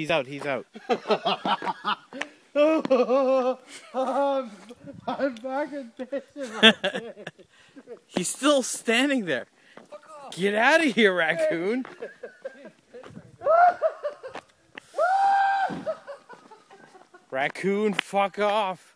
He's out, he's out. I'm back in pissing. He's still standing there. Get out of here, Raccoon. Raccoon, fuck off.